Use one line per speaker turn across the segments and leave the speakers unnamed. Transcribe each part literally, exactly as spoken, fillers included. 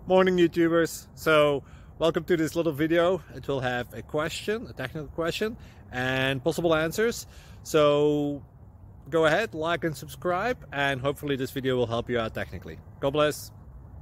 Morning YouTubers. So welcome to this little video. It will have a question, a technical question, and possible answers. So go ahead, like and subscribe, and hopefully this video will help you out technically. God bless.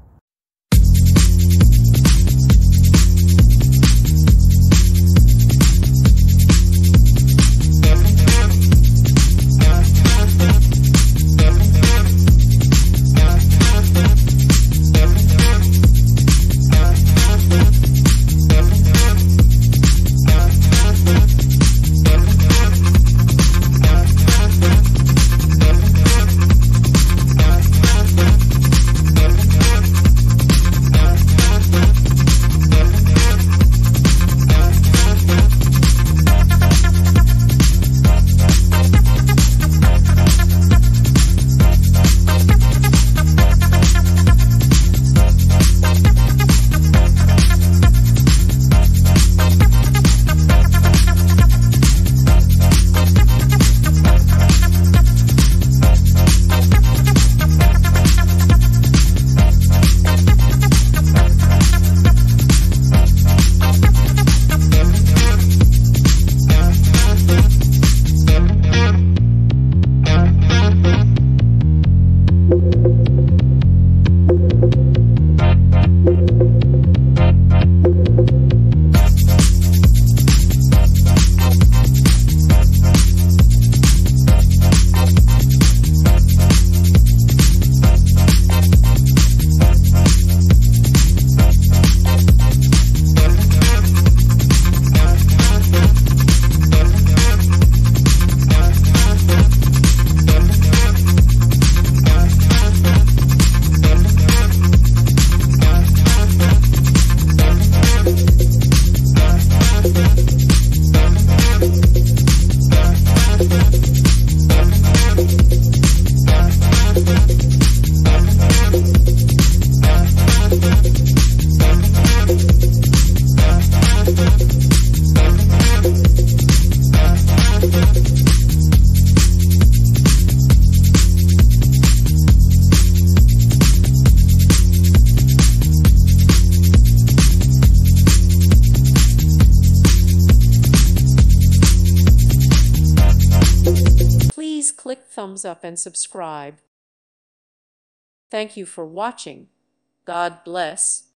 Please click thumbs up and subscribe. Thank you for watching. God bless.